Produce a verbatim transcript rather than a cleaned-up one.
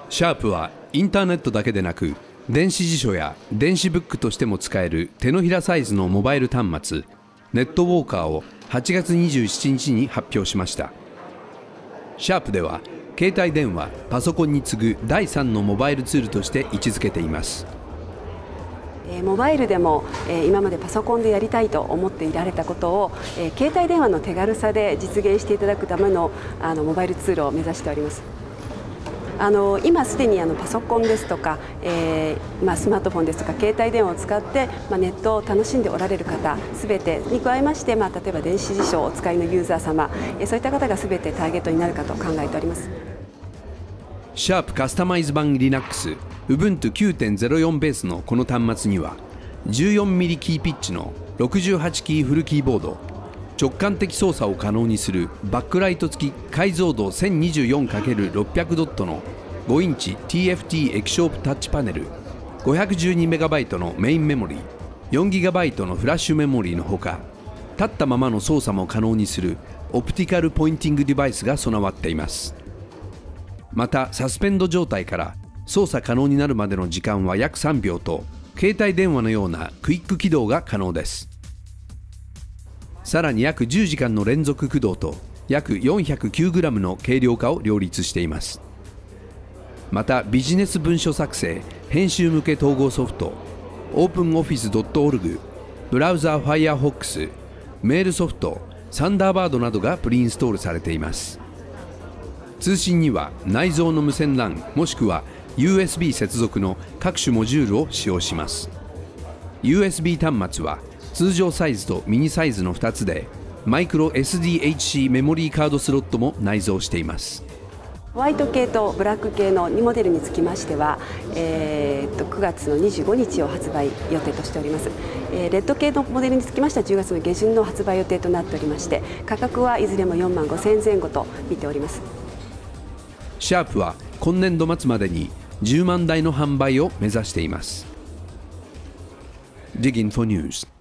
シャープはインターネットだけでなく、電子辞書や電子ブックとしても使える手のひらサイズのモバイル端末、ネットウォーカーをはちがつにじゅうしちにちに発表しました。シャープでは、携帯電話、パソコンに次ぐだいさんのモバイルツールとして位置づけています。 モバイルでも今までパソコンでやりたいと思っていられたことを携帯電話の手軽さで実現していただくためのあのモバイルツールを目指しております。あの今すでにあのパソコンですとか、えーまあ、スマートフォンですとか携帯電話を使って、まあ、ネットを楽しんでおられる方すべてに加えまして、まあ、例えば電子辞書をお使いのユーザー様、えー、そういった方がすべてターゲットになるかと考えております。 シャープカスタマイズ版 Linux Ubuntu きゅうてんゼロよん ベースのこの端末には じゅうよんミリ キーピッチのろくじゅうはちキーフルキーボード、直感的操作を可能にするバックライト付き解像度 せんにじゅうよんかけるろっぴゃく ドットのごインチ ティーエフティー 液晶タッチパネル、 ごひゃくじゅうにメガバイト のメインメモリー、 よんギガバイト のフラッシュメモリーのほか、立ったままの操作も可能にするオプティカルポインティングデバイスが備わっています。またサスペンド状態から操作可能になるまでの時間は約さんびょうと、携帯電話のようなクイック起動が可能です。さらに約じゅうじかんの連続駆動と約 よんひゃくきゅうグラム の軽量化を両立しています。またビジネス文書作成、編集向け統合ソフト オープンオフィスドットオルグ、 ブラウザー Firefox、 メールソフトサンダーバードなどがプリインストールされています。通信には内蔵の無線 ラン もしくは ユーエスビー 接続の各種モジュールを使用します。 ユーエスビー 端末は通常サイズとミニサイズのふたつで、マイクロ エスディーエイチシー メモリーカードスロットも内蔵しています。 ホワイト系とブラック系のにモデルにつきましては、えー、とくがつのにじゅうごにちを発売予定としております。えー、レッド系のモデルにつきましてはじゅうがつの下旬の発売予定となっておりまして、価格はいずれもよんまんごせんえんぜん後と見ております。 シャープは今年度末までにじゅうまんだいの販売を目指しています。Digging for News